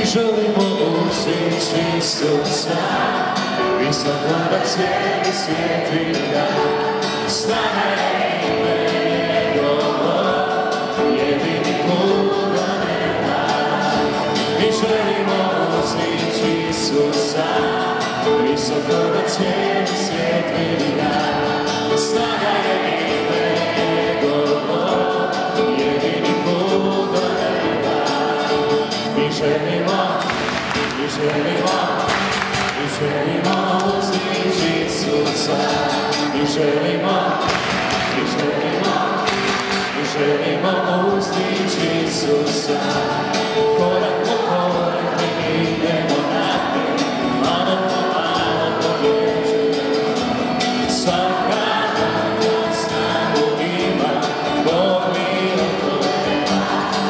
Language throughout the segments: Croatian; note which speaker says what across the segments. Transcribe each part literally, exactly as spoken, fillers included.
Speaker 1: želimo uzdići Isusa, visoko da cijeli svijet vidi. Snaga je ime njegovo, jedini put do neba. Mi želimo uzdići Isusa, visoko da cijeli svijet vidi. Snaga je ime njegovo, jedini put do neba. Mi želimo, mi želimo, mi želimo uzdići Isusa. Mi želimo, mi želimo, mi želimo uzdići Isusa. Korak po korak mi idemo naprijed, malo po malo pobjeđujemo. Svaka dan snagu ima, Bog milosrdna.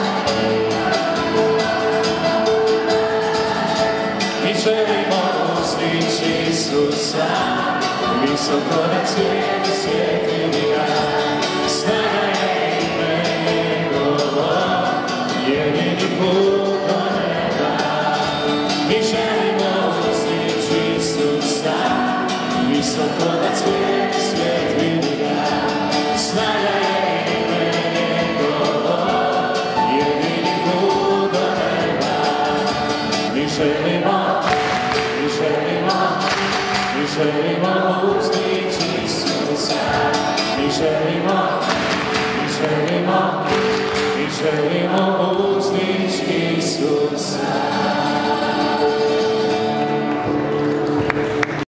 Speaker 1: Mi želimo uzdići Isusa, visoko da cijeli svijet vidi ga. Snaga je ime njegovo, jedini put do neba. Mi želimo uzdići Isusa, visoko da cijeli svijet vidi ga. Snaga je ime njegovo, jedini put do neba. Mi želimo, mi želimo, mi želimo uzdići Isusa. Mi želimo, mi želimo, mi želimo uzdići Isusa.